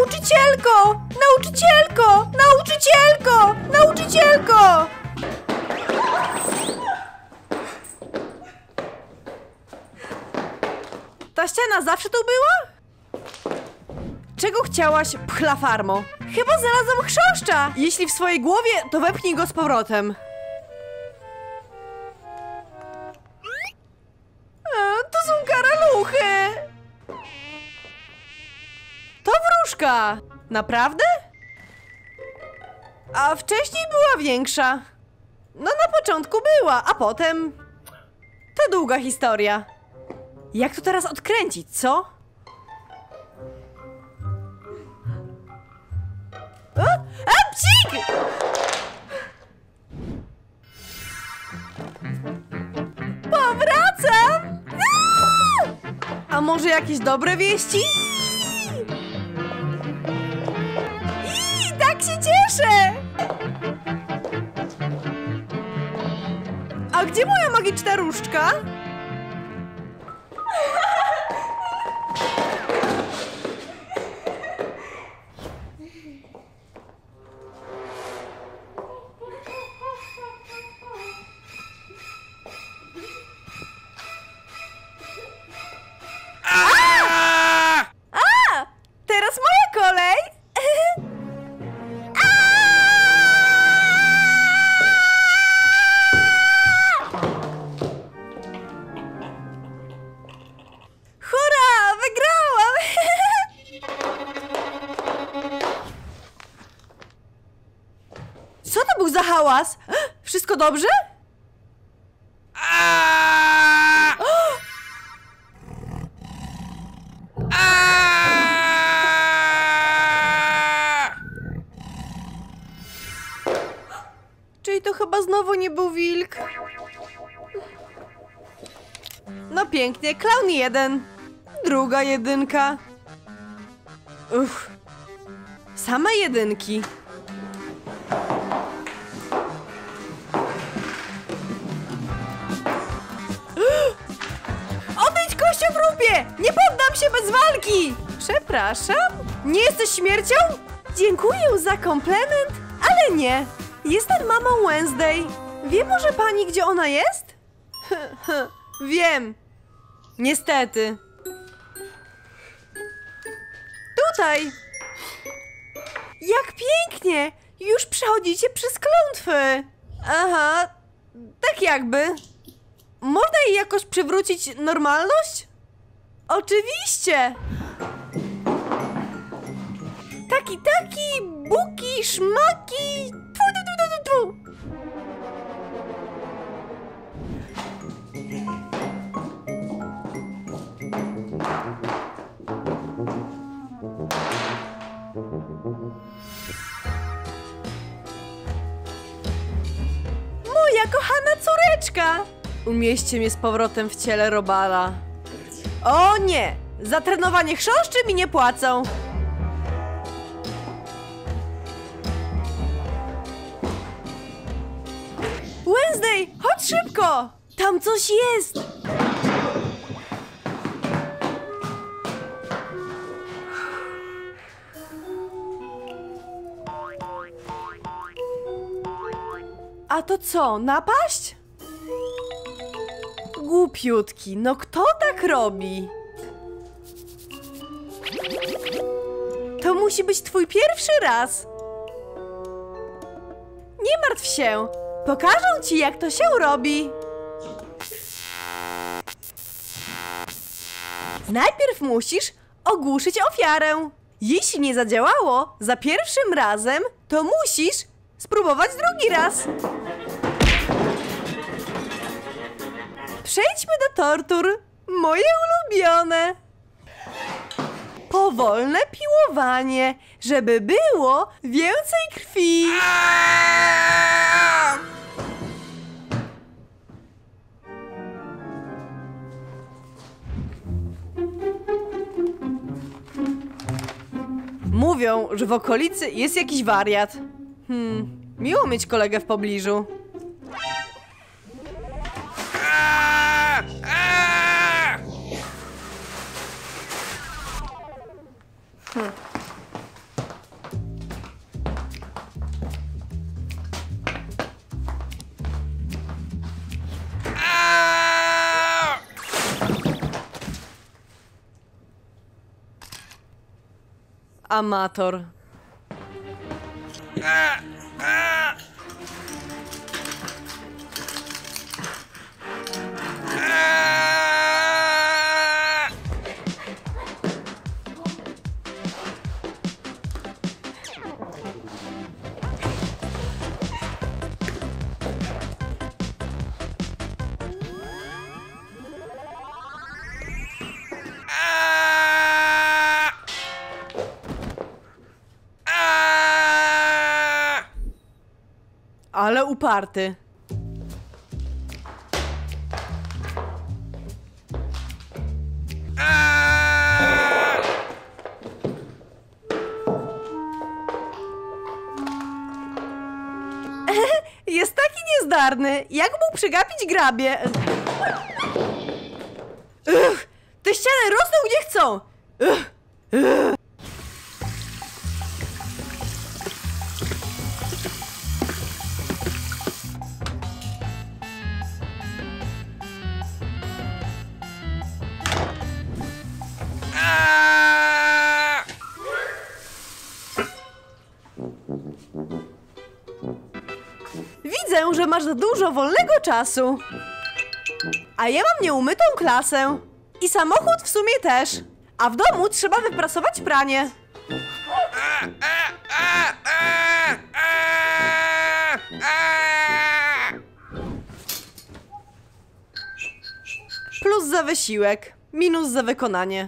Nauczycielko! Nauczycielko! Nauczycielko! Nauczycielko! Ta ściana zawsze tu była? Czego chciałaś, pchlafarmo? Chyba znalazłam chrząszcza! Jeśli w swojej głowie, to wepchnij go z powrotem. To są karaluchy! To wróżka! Naprawdę? A wcześniej była większa. No na początku była, a potem... To długa historia. Jak to teraz odkręcić, co? A, psik! Powracam! A może jakieś dobre wieści? Tak się cieszę! A gdzie moja magiczna różdżka? Teraz moja kolej! Hurra! Wygrałam! Co to był za hałas? Wszystko dobrze? Czyli to chyba znowu nie był wilk. No pięknie, klaun 1. Druga jedynka. Uff. Same jedynki. Odejdź, kościowróbie! Nie poddam się bez walki! Przepraszam? Nie jesteś śmiercią? Dziękuję za komplement, ale nie. Jestem mamą Wednesday. Wie może pani, gdzie ona jest? Wiem. Niestety. Tutaj. Jak pięknie! Już przechodzicie przez klątwy. Aha, tak jakby. Można jej jakoś przywrócić normalność? Oczywiście. Taki, buki, szmaki. Tu. Moja kochana córeczka! Umieście mnie z powrotem w ciele robala. O nie! Za trenowanie chrząszczy mi nie płacą. Wednesday, chodź szybko! Tam coś jest! A to co, napaść? Głupiutki, no kto tak robi? To musi być twój pierwszy raz. Nie martw się, pokażę ci, jak to się robi. Najpierw musisz ogłuszyć ofiarę. Jeśli nie zadziałało za pierwszym razem, to musisz spróbować drugi raz. Przejdźmy do tortur, moje ulubione. Powolne piłowanie, żeby było więcej krwi. Mówią, że w okolicy jest jakiś wariat. Miło mieć kolegę w pobliżu. Amator. Ale uparty. Jest taki niezdarny. Jak mógł przegapić grabie? Te ściany rosną gdzie chcą. Widzę, że masz za dużo wolnego czasu. A ja mam nieumytą klasę. I samochód w sumie też. A w domu trzeba wyprasować pranie. Plus za wysiłek, minus za wykonanie.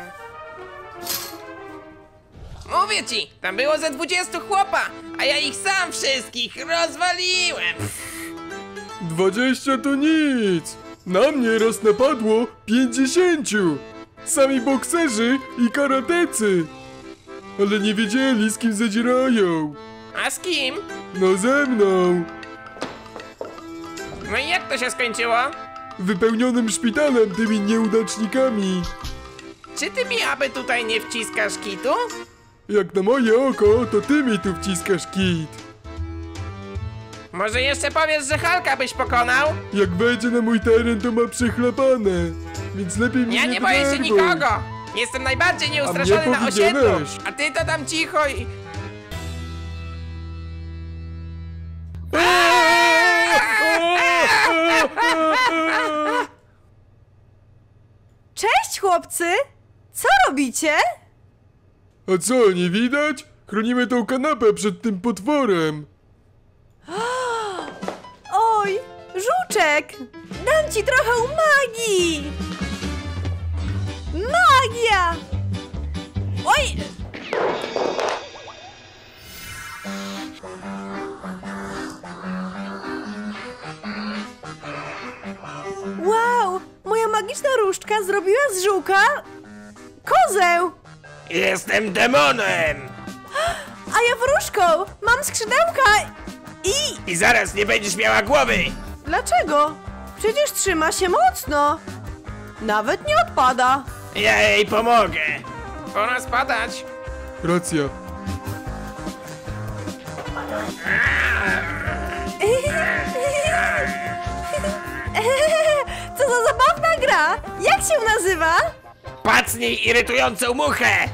Mówię ci, tam było ze 20 chłopa, a ja ich sam wszystkich rozwaliłem. 20 to nic! Na mnie raz napadło 50! Sami bokserzy i karatecy! Ale nie wiedzieli, z kim zadzierają! A z kim? No ze mną! No i jak to się skończyło? Wypełnionym szpitalem tymi nieudacznikami! Czy ty mi aby tutaj nie wciskasz kitu? Jak na moje oko, to ty mi tu wciskasz kit! Może jeszcze powiesz, że Hulka byś pokonał? Jak wejdzie na mój teren, to ma przechlapane! Więc lepiej mnie Ja nie boję się denerwuj. nikogo! Jestem najbardziej nieustraszony na osiedlu! powiedziałeś. A ty to tam cicho i... Cześć, chłopcy! Co robicie? A co, nie widać? Chronimy tą kanapę przed tym potworem! Oj, żuczek! Dam ci trochę magii! Magia! Oj! Wow! Moja magiczna różdżka zrobiła z żółka kozę! Jestem demonem! A ja wróżką! Mam skrzydełka i... I zaraz nie będziesz miała głowy! Dlaczego? Przecież trzyma się mocno. Nawet nie odpada. Ja jej pomogę! Pora spadać! Racja. Co za zabawna gra! Jak się nazywa? Pacnij irytującą muchę!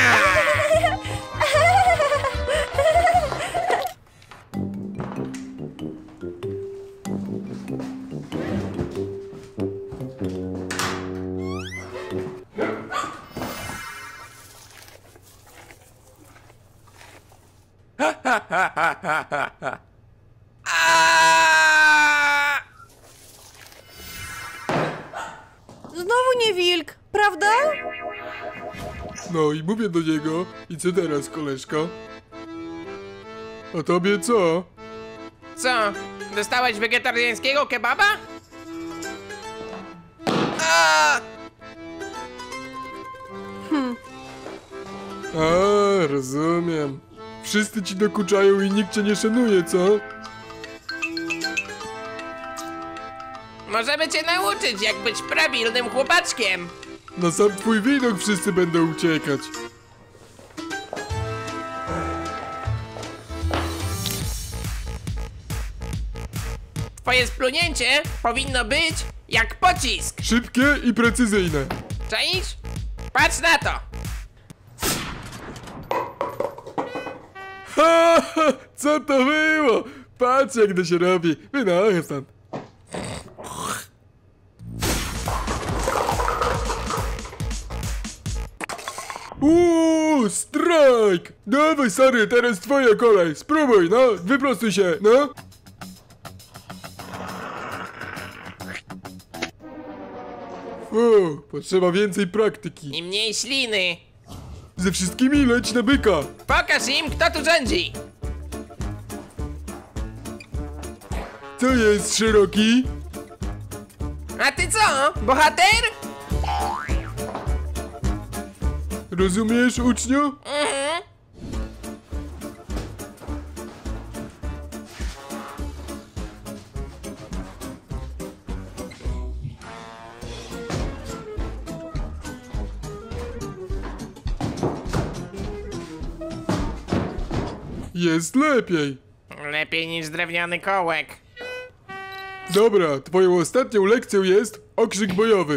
Znowu nie wilk, prawda? No i mówię do niego. I co teraz, koleżko? A tobie co? Co? Dostałeś wegetariańskiego kebaba? A! A, rozumiem. Wszyscy ci dokuczają i nikt cię nie szanuje, co? Możemy cię nauczyć, jak być prawilnym chłopaczkiem. Na sam twój widok wszyscy będą uciekać. Twoje splunięcie powinno być jak pocisk. Szybkie i precyzyjne. Czaisz? Patrz na to! Ha, ha, co to było? Patrz jak to się robi. Wynocha stąd. Strajk! Dawaj, Sary, teraz twoja kolej. Spróbuj, no, wyprostuj się, no. Potrzeba więcej praktyki. I mniej śliny. Ze wszystkimi leć na byka. Pokaż im, kto tu rządzi. Co jest, szeroki? A ty co, bohater? Rozumiesz, uczniu? Mhm. Jest lepiej. Lepiej niż drewniany kołek. Dobra, twoją ostatnią lekcją jest okrzyk bojowy.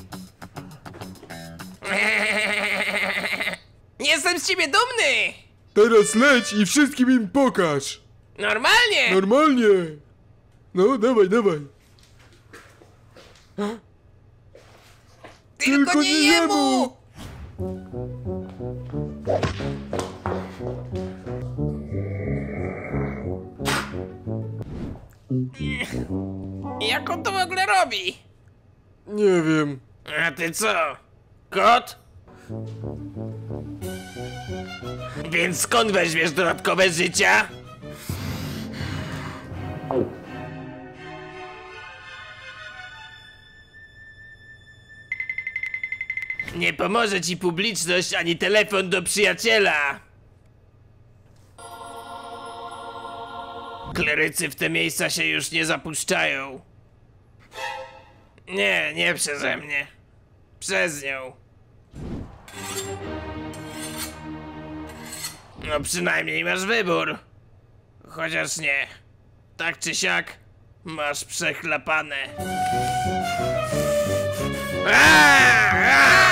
Jestem z ciebie dumny! Teraz leć i wszystkim im pokaż. Normalnie! Normalnie. No, dawaj, dawaj. Tylko nie jemu! Jak on to w ogóle robi? Nie wiem. A ty co? Kot? Więc skąd weźmiesz dodatkowe życia? Nie pomoże ci publiczność ani telefon do przyjaciela. Klerycy w te miejsca się już nie zapuszczają. Nie, nie przeze mnie. Przez nią. No przynajmniej masz wybór. Chociaż nie. Tak czy siak, masz przechlapane. Aaaa!